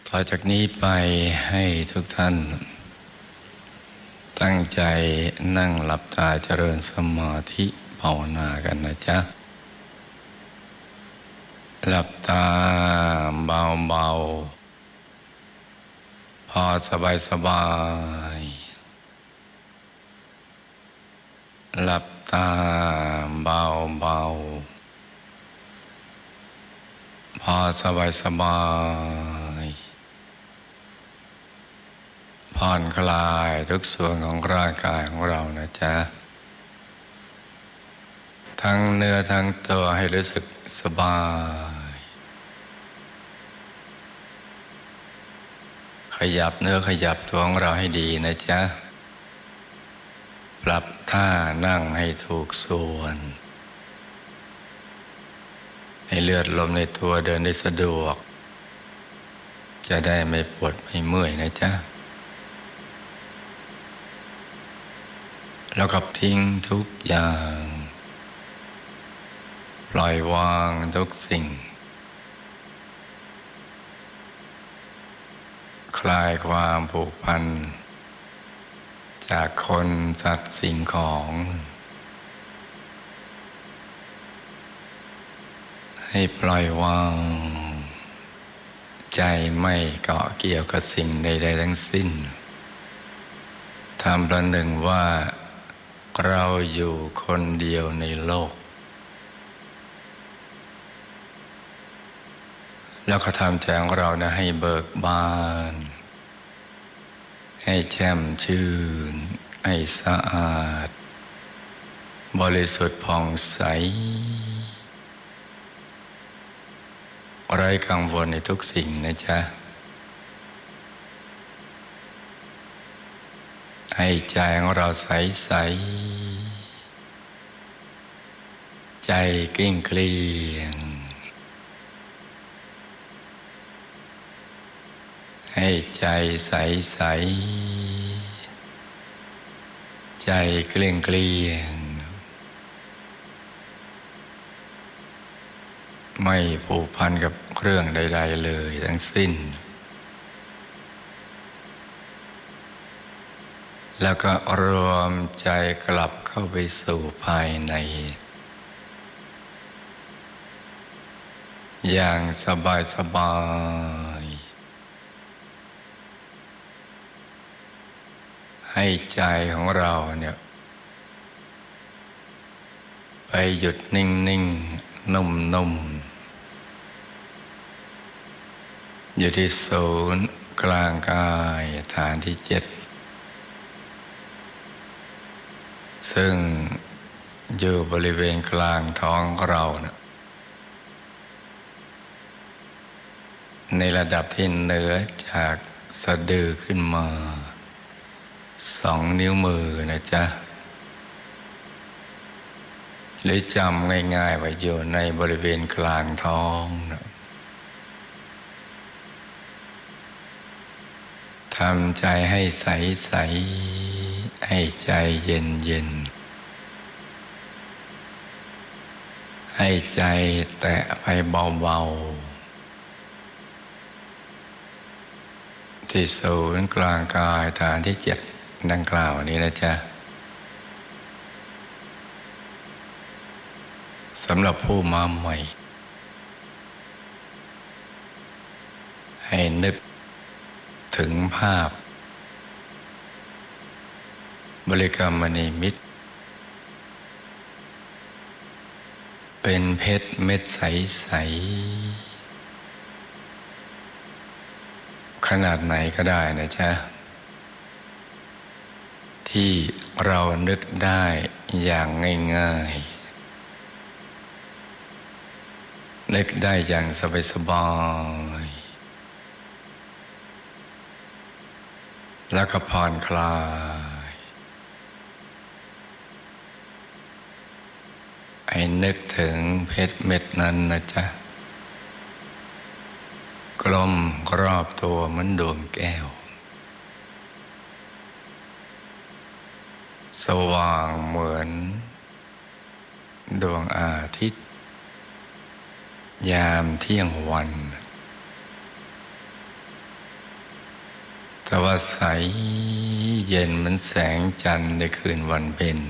ต่อจากนี้ไปให้ทุกท่านตั้งใจนั่งหลับตาเจริญสมาธิภาวนากันนะจ๊ะหลับตาเบาๆพอสบายหลับตาเบาๆพอสบายผ่อนคลายทุกส่วนของร่างกายของเรานะจ๊ะทั้งเนื้อทั้งตัวให้รู้สึกสบายขยับเนื้อขยับตัวของเราให้ดีนะจ๊ะปรับท่านั่งให้ถูกส่วนให้เลือดลมในตัวเดินได้สะดวกจะได้ไม่ปวดไม่เมื่อยนะจ๊ะแล้วก็ทิ้งทุกอย่างปล่อยวางทุกสิ่งคลายความผูกพันจากคนสัตว์สิ่งของให้ปล่อยวางใจไม่เกาะเกี่ยวกับสิ่งใดๆทั้งสิ้นทำประหนึ่งว่าเราอยู่คนเดียวในโลกแล้วก็ทำใจของเรานะให้เบิกบานให้แช่มชื่นให้สะอาดบริสุทธิ์ผ่องใสไร้กังวลในทุกสิ่งนะจ๊ะให้ใจของเราใสๆใจเกลี้ยงเกลี้ยงให้ใจใสๆใจเกลี้ยงเกลี้ยงไม่ผูกพันกับเรื่องใดๆเลยทั้งสิ้นแล้วก็รวมใจกลับเข้าไปสู่ภายในอย่างสบายให้ใจของเราเนี่ยไปหยุดนิ่งๆนุ่มๆอยู่ที่ศูนย์กลางกายฐานที่7ซึ่งอยู่บริเวณกลางท้องของเรานะในระดับที่เหนือจากสะดือขึ้นมา2 นิ้วมือนะจ๊ะหรือจำง่ายๆว่าอยู่ในบริเวณกลางท้องนะทำใจให้ใสๆให้ใจเย็นๆให้ใจแตะไปเบาๆที่ศูนย์กลางกายฐานที่7ดังกล่าวนี้นะจ๊ะสำหรับผู้มาใหม่ให้นึกถึงภาพบริกรรมนิมิตเป็นเพชรเม็ดใสๆขนาดไหนก็ได้นะจ๊ะที่เรานึกได้อย่างง่ายๆนึกได้อย่างสบายๆแล้วก็ผ่อนคลายให้นึกถึงเพชรเม็ดนั้นนะจ๊ะกลมรอบตัวเหมือนดวงแก้วสว่างเหมือนดวงอาทิตย์ยามเที่ยงวันแต่ว่าใสเย็นเหมือนแสงจันทร์ในคืนวันเพ็ญ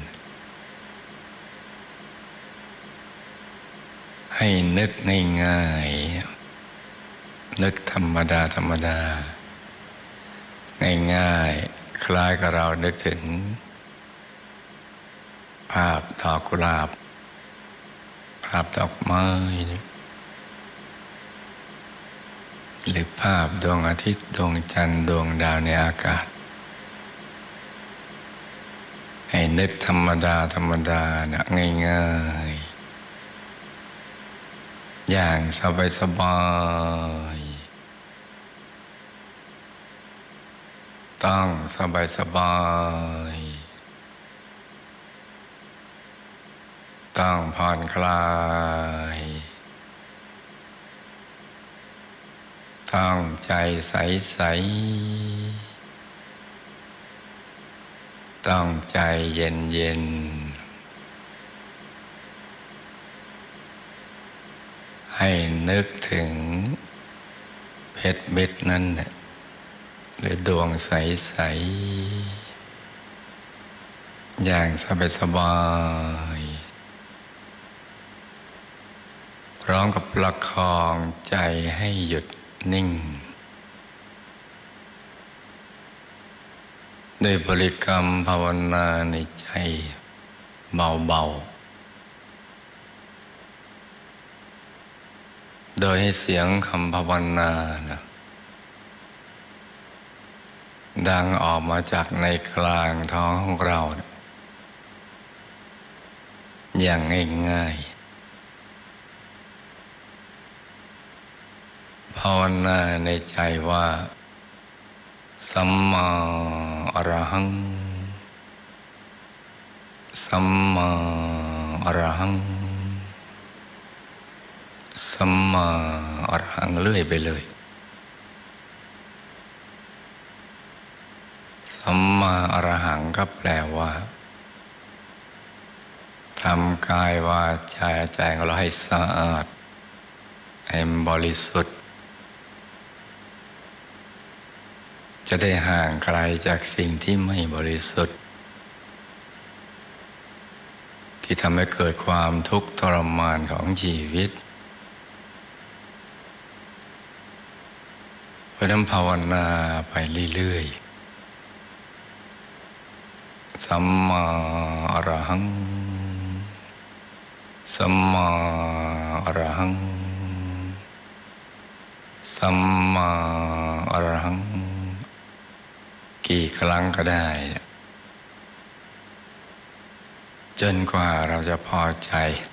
ให้นึกง่ายๆนึกธรรมดาธรรมดาง่ายๆคล้ายกับเรานึกถึงภาพดอกกุหลาบภาพดอกไม้หรือภาพดวงอาทิตย์ดวงจันทร์ดวงดาวในอากาศให้นึกธรรมดาธรรมดานะง่ายๆอย่างสบายๆต้องสบายๆต้องผ่อนคลายต้องใจใสๆต้องใจเย็นๆให้นึกถึงเพชรเม็ดนั้นหรือดวงใสๆอย่างสบายๆพร้อมกับประคองใจให้หยุดนิ่งด้วยบริกรรมภาวนาในใจเบาๆโดยให้เสียงคำภาวนาดังออกมาจากในกลางท้องของเราอย่างง่ายๆภาวนาในใจว่าสัมมาอรหังสัมมาอรหังสัมมาอรหังเรื่อยไปเลยสัมมาอรหังก็แปลว่าทำกายวาจาใจของเราให้สะอาดให้บริสุทธิ์จะได้ห่างไกลจากสิ่งที่ไม่บริสุทธิ์ที่ทำให้เกิดความทุกข์ทรมานของชีวิตเพราะนั้นภาวนาไปเรื่อยๆสัมมาอรหังสัมมาอรหังสัมมาอรหังกี่ครั้งก็ได้จนกว่าเราจะพอใจ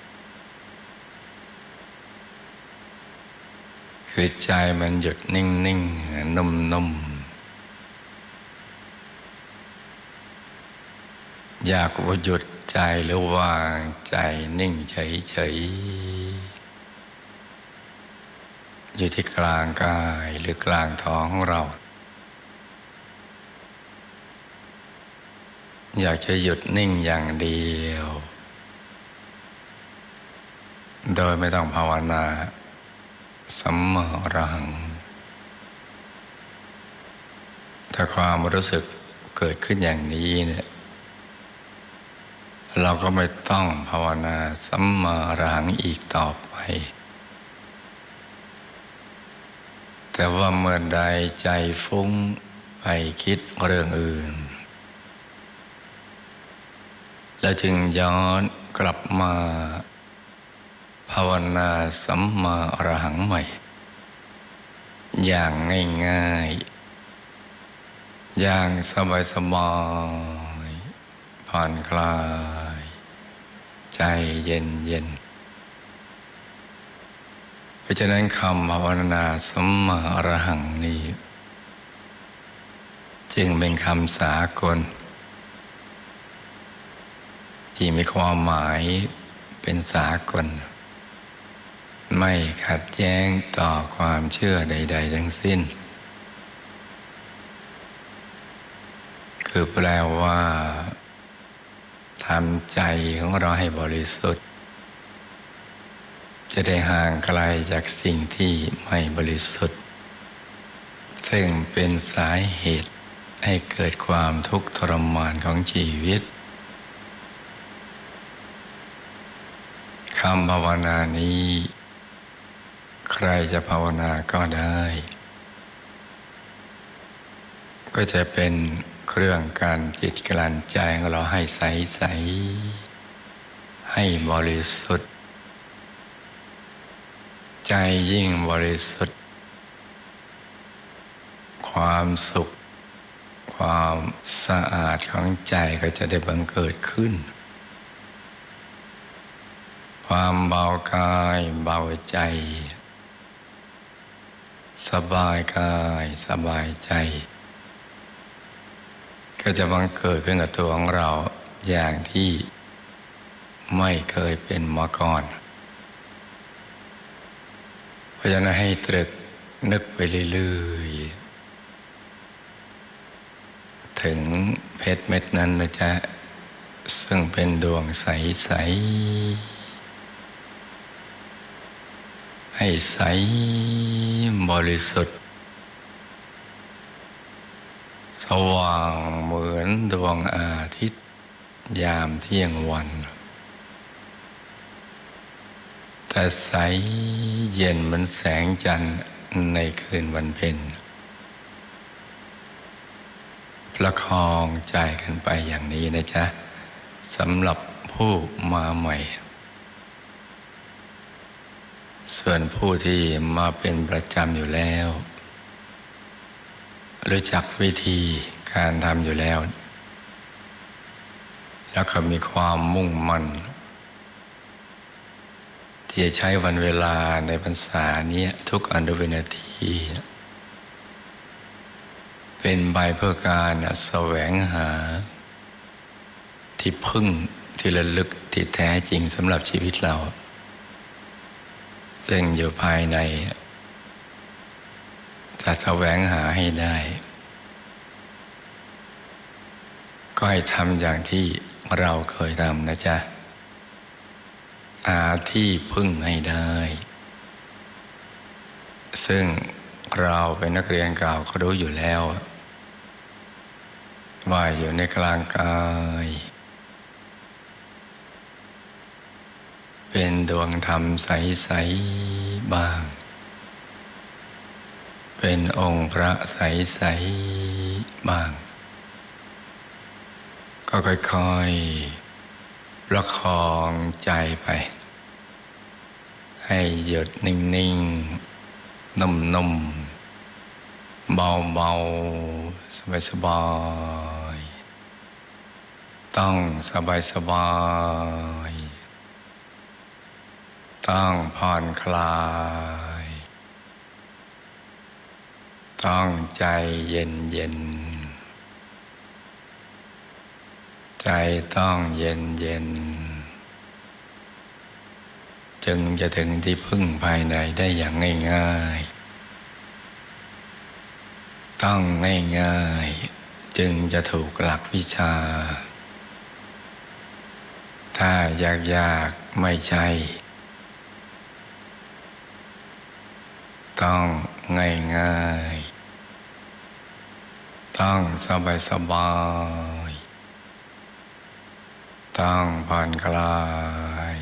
คือใจมันหยุดนิ่งๆนุ่มๆอยากว่าหยุดใจหรือวางใจนิ่งเฉยๆอยู่ที่กลางกายหรือกลางท้องของเราอยากจะหยุดนิ่งอย่างเดียวโดยไม่ต้องภาวนาสัมมาอรหังถ้าความรู้สึกเกิดขึ้นอย่างนี้เนี่ยเราก็ไม่ต้องภาวนาสัมมาอรหังอีกต่อไปแต่ว่าเมื่อใดใจฟุ้งไปคิดเรื่องอื่นแล้วจึงย้อนกลับมาภาวนาสัมมาอรหังใหม่อย่างง่ายๆอย่างสบายๆผ่อนคลายใจเย็นๆเพราะฉะนั้นคำภาวนาสัมมาอรหังนี้จึงเป็นคำสากลที่มีความหมายเป็นสากลไม่ขัดแย้งต่อความเชื่อใดๆทั้งสิ้นคือแปลว่าทำใจของเราให้บริสุทธิ์จะได้ห่างไกลจากสิ่งที่ไม่บริสุทธิ์ซึ่งเป็นสาเหตุให้เกิดความทุกข์ทรมานของชีวิตคำภาวนานี้ใครจะภาวนาก็ได้ก็จะเป็นเครื่องการจิตกลั่นใจของเราให้ใสๆให้บริสุทธิ์ใจยิ่งบริสุทธิ์ความสุขความสะอาดของใจก็จะได้บังเกิดขึ้นความเบากายเบาใจสบายกายสบายใจก็จะบังเกิดขึ้นกับตัวของเราอย่างที่ไม่เคยเป็นมาก่อนเพราะฉะนั้นให้ตรึกนึกไปเรื่อยๆถึงเพชรเม็ดนั้นนะจ๊ะซึ่งเป็นดวงใสๆให้ใสบริสุทธิ์สว่างเหมือนดวงอาทิตย์ยามเที่ยงวันแต่ใสเย็นเหมือนแสงจันทร์ในคืนวันเพ็ญประคองใจกันไปอย่างนี้นะจ๊ะสำหรับผู้มาใหม่ส่วนผู้ที่มาเป็นประจำอยู่แล้วรู้จักวิธีการทำอยู่แล้วแล้วก็มีความมุ่งมั่นที่จะใช้วันเวลาในพรรษานี้ทุกอนุวินาทีเป็นไปเพื่อการแสวงหาที่พึ่งที่ระลึกที่แท้จริงสำหรับชีวิตเราซึ่งอยู่ภายในจะแสวงหาให้ได้ก็ให้ทำอย่างที่เราเคยทำนะจ๊ะหาที่พึ่งให้ได้ซึ่งเราเป็นนักเรียนเก่าก็รู้อยู่แล้วว่าอยู่ในกลางกายเป็นดวงธรรมใสๆบ้างเป็นองค์พระใสๆบ้างก็ค่อยๆประคองใจไปให้หยุดนิ่งๆนุ่มๆเบาๆสบายๆต้องสบายๆต้องผ่อนคลายต้องใจเย็นๆใจต้องเย็นๆจึงจะถึงที่พึ่งภายในได้อย่างง่ายๆต้องง่ายๆจึงจะถูกหลักวิชาถ้ายากๆไม่ใช่ต้องง่ายๆต้องสบายๆต้องผ่อนคลาย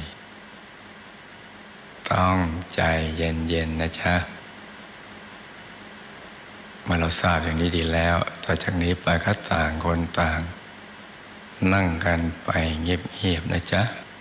ต้องใจเย็นๆนะจ๊ะเมื่อเราทราบอย่างนี้ดีแล้วต่อจากนี้ไปก็ต่างคนต่างนั่งกันไปเงียบๆนะจ๊ะ